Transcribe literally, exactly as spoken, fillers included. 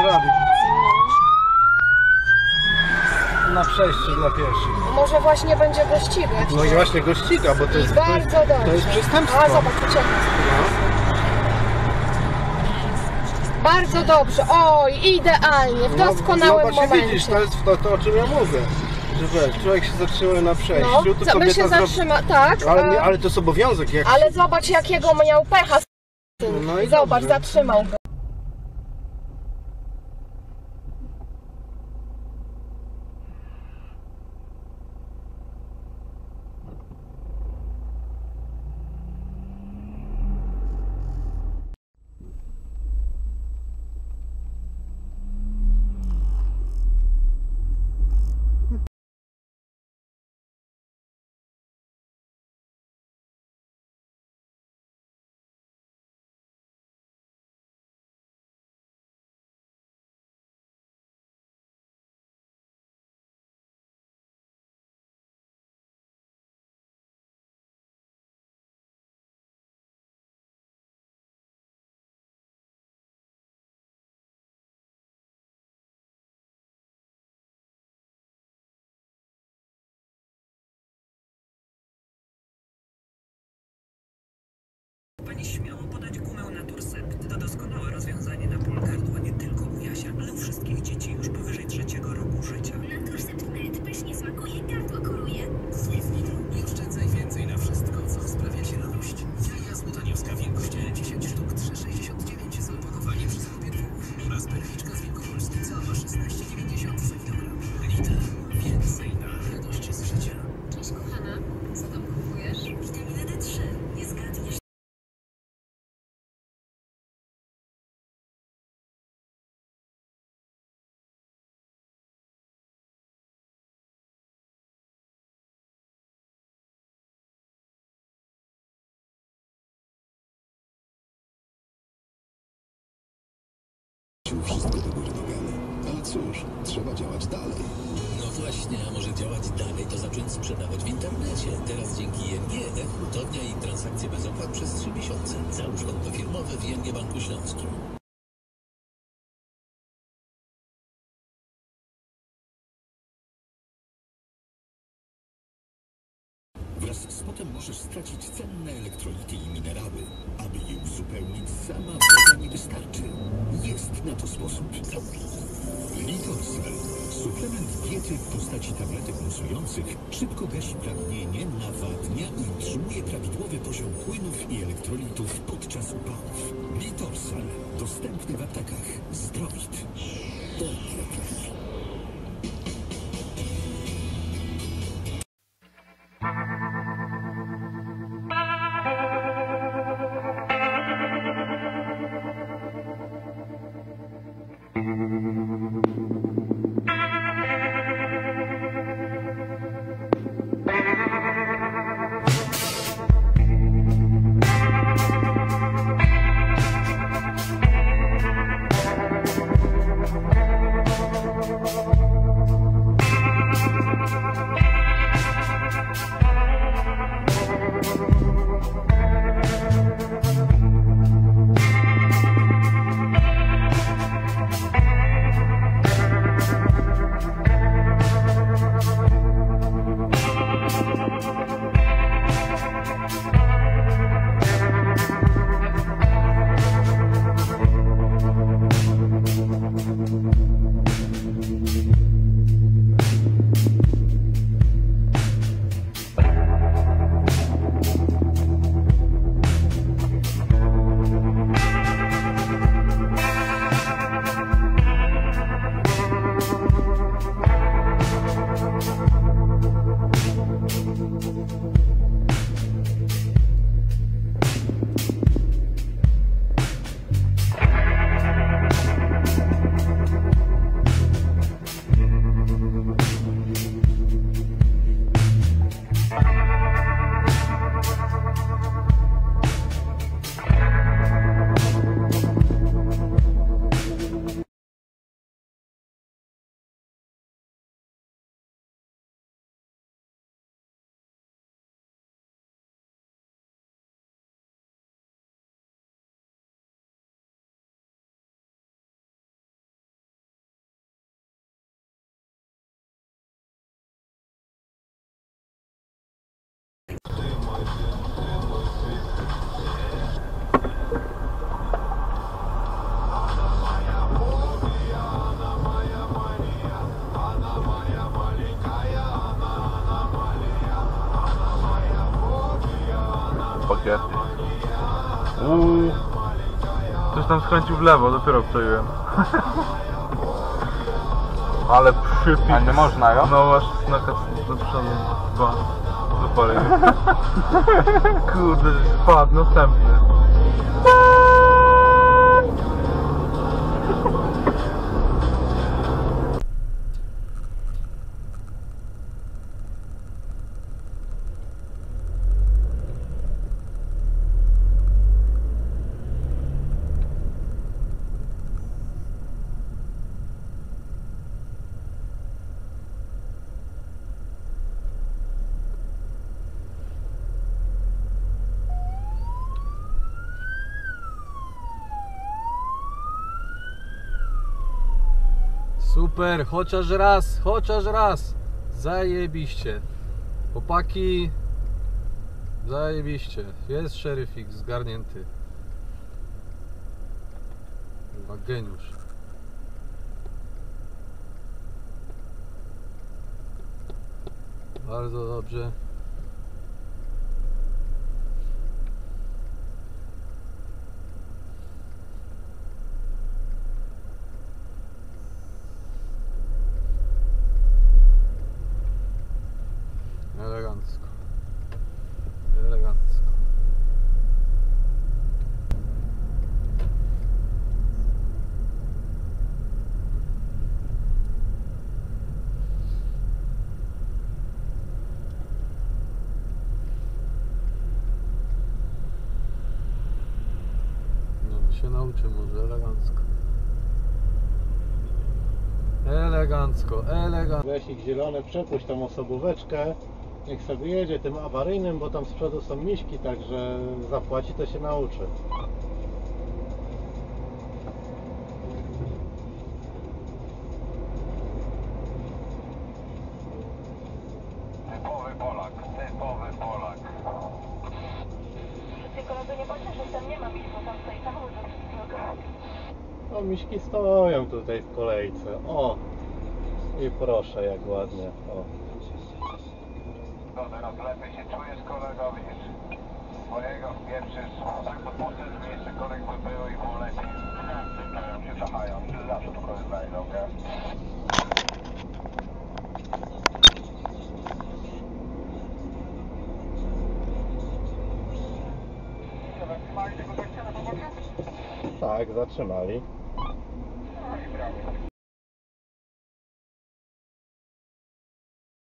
rady. Na przejście dla pieszych. Może właśnie będzie go ścigać. No i właśnie go ściga, bo to jest, bardzo to jest, dobrze. to jest przestępstwo. A zobacz, ucieka. No. Bardzo dobrze. Oj, idealnie, w doskonałym no, no momencie. Widzisz, to jest to, to, o czym ja mówię. Że wiesz, człowiek się zatrzymuje na przejściu, No, to co, my się zatrzyma, zrobi... tak. Ale, a... ale to jest obowiązek. Jak... Ale zobacz, jakiego miał pecha. No i zobacz, dobrze. zatrzymał go. Pani śmiało podać gumę Natursept. To doskonałe rozwiązanie na ból gardła nie tylko u Jasia, ale u wszystkich dzieci już powyżej trzeciego roku życia. Natursept Med pysznie smakuje, gardło kuruje. Sweet Lidl. I oszczędzaj więcej na wszystko, co sprawia Ci radość. Jaja złotoniowska, wielkość dziesięć sztuk, trzy sześćdziesiąt dziewięć za opakowanie przy zakupie dwóch. Oraz perliczka z Wielkopolski, cała szesnaście dziewięćdziesiąt za kilogram. Lidl. Więcej na radość z życia. Cześć kochana, co tam kupujesz? Witaminę D trzy. Nie zgadniesz. Wszystko do góry nogami. Ale cóż, trzeba działać dalej. No właśnie, a może działać dalej, to zacząć sprzedawać w internecie. Teraz dzięki I N G e-hurtownia i transakcje bez opłat przez trzy miesiące. Załóż konto firmowe w I N G Banku Śląskim. Wraz z potem możesz stracić cenne elektrolity i minerały. Aby je uzupełnić, sama woda nie wystarczy. Jest na to sposób. Litorsal. Suplement diety w postaci tabletek musujących szybko gasi pragnienie, nawadnia i utrzymuje prawidłowy poziom płynów i elektrolitów podczas upałów. Litorsal. Dostępny w aptekach. Zdrowit. Dobre planie. coś tam skręcił w lewo, dopiero przejęłem. Ale przypis. A nie można, jo? No masz znaka do przodu. Dwa. Zapalenie. Kurde, wpadł następny. Super, chociaż raz, chociaż raz. Zajebiście. Chłopaki. Zajebiście. Jest szeryfik zgarnięty. Chyba geniusz. Bardzo dobrze. Elegancko. Elegancko. No się nauczy może elegancko. Elegancko, elegancko. Lesik zielony, przepuść tą osobóweczkę. Niech sobie jedzie tym awaryjnym, bo tam z przodu są miśki, także zapłaci, to się nauczy. Typowy Polak, typowy Polak. Tylko no to nie patrzę, że tam nie ma miś, bo tam stoi samochód do wszystkiego. No miśki stoją tutaj w kolejce. O! I proszę, jak ładnie. O. No teraz lepiej się czujesz, kolego, widzisz? Swojego wpieprzysz, tak to puszczę, żeby jeszcze koleg by był i było lepiej. Czują się zachają, czy zawsze tu kogoś znajdą, nie? Tak, zatrzymali.